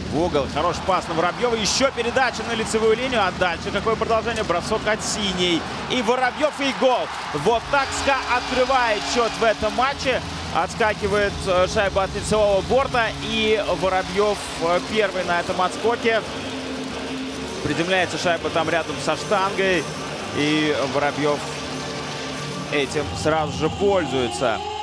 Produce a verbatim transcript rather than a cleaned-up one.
В угол. Хороший пас на Воробьева. Еще передача на лицевую линию. А дальше какое продолжение? Бросок от синей. И Воробьев, и гол. Вот так СКА открывает счет в этом матче. Отскакивает шайба от лицевого борта. И Воробьев первый на этом отскоке. Приземляется шайба там рядом со штангой. И Воробьев этим сразу же пользуется.